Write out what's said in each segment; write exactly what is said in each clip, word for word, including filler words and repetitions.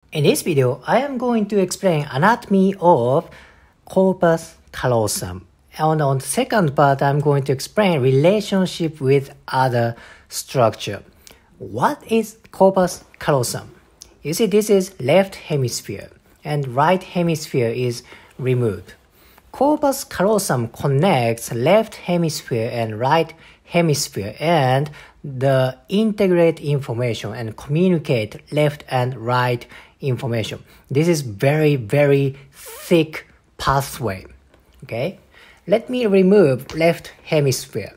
In this video, I am going to explain anatomy of corpus callosum. And on the second part, I'm going to explain relationship with other structure. What is corpus callosum? You see, this is left hemisphere and right hemisphere is removed. Corpus callosum connects left hemisphere and right hemisphere and the integrate information and communicate left and right information. This is very, very thick pathway. Okay, let me remove left hemisphere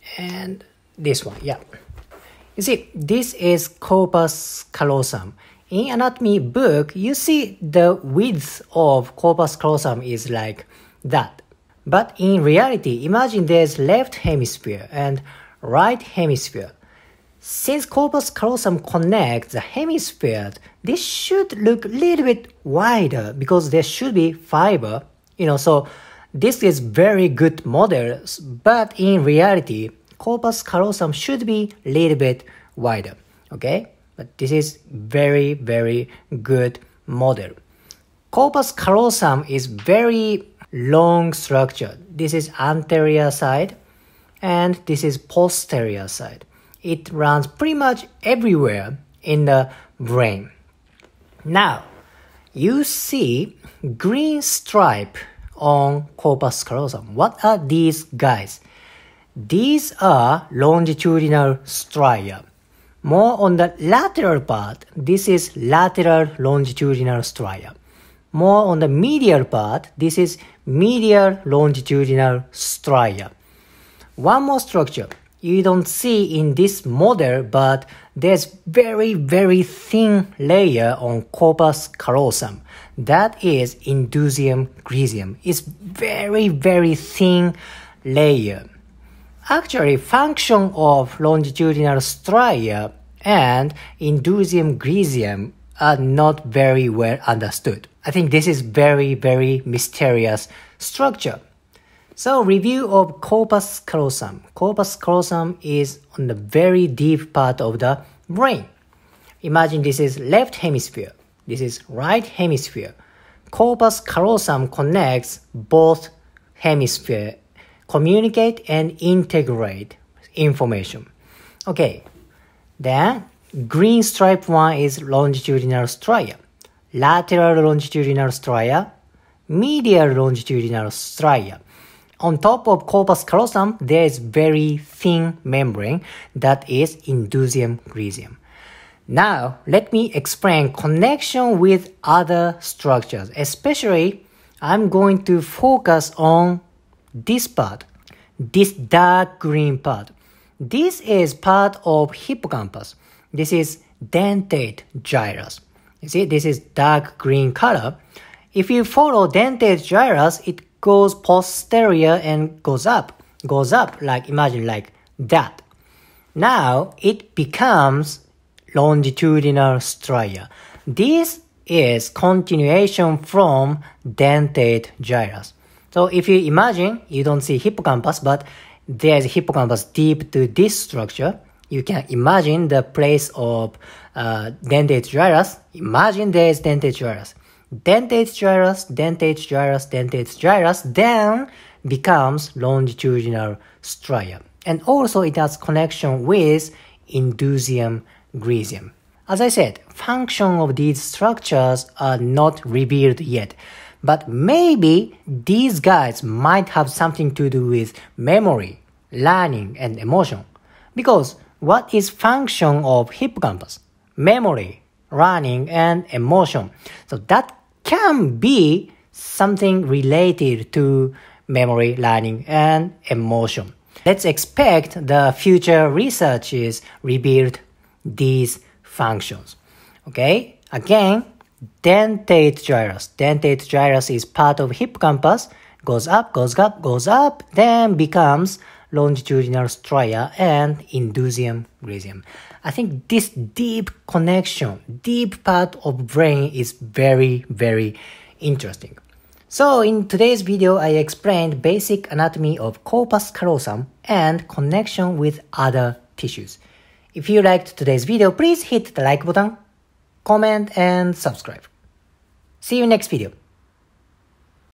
and this one. Yeah, you see, this is corpus callosum. In anatomy book, you see the width of corpus callosum is like that. But in reality, imagine there's left hemisphere and right hemisphere. Since corpus callosum connects the hemisphere, this should look a little bit wider because there should be fiber, you know, so this is very good model, but in reality, corpus callosum should be a little bit wider, okay? But this is very, very good model. Corpus callosum is very long structure. This is anterior side and this is posterior side. It runs pretty much everywhere in the brain. Now, you see green stripe on corpus callosum. What are these guys? These are longitudinal stria. More on the lateral part, this is lateral longitudinal stria. More on the medial part, this is medial longitudinal stria. One more structure you don't see in this model, but there's very, very thin layer on corpus callosum. That is indusium griseum. It's very, very thin layer. Actually, function of longitudinal stria and indusium griseum are not very well understood. I think this is very, very mysterious structure. So, review of corpus callosum. Corpus callosum is on the very deep part of the brain. Imagine this is left hemisphere. This is right hemisphere. Corpus callosum connects both hemisphere, communicate and integrate information. Okay, then green stripe one is longitudinal stria, lateral longitudinal stria, medial longitudinal stria. On top of corpus callosum, there is very thin membrane that is indusium griseum. Now, let me explain connection with other structures. Especially, I'm going to focus on this part, this dark green part. This is part of hippocampus. This is dentate gyrus. You see, this is dark green color. If you follow dentate gyrus, it goes posterior and goes up, goes up, like imagine like that. Now it becomes longitudinal stria. This is continuation from dentate gyrus. So if you imagine, you don't see hippocampus, but there's hippocampus deep to this structure. You can imagine the place of uh, dentate gyrus. Imagine there is dentate gyrus. Dentate gyrus, dentate gyrus, dentate gyrus, then becomes longitudinal stria. And also it has connection with indusium griseum. As I said, function of these structures are not revealed yet. But maybe these guys might have something to do with memory, learning, and emotion. Because what is function of hippocampus? Memory, learning, and emotion. So that can be something related to memory, learning, and emotion. Let's expect the future research is revealed these functions. Okay, again, dentate gyrus. Dentate gyrus is part of hippocampus, goes up, goes up, goes up, then becomes longitudinal stria and indusium griseum. I think this deep connection, deep part of brain is very, very interesting. So in today's video, I explained basic anatomy of corpus callosum and connection with other tissues. If you liked today's video, please hit the like button, comment, and subscribe. See you next video.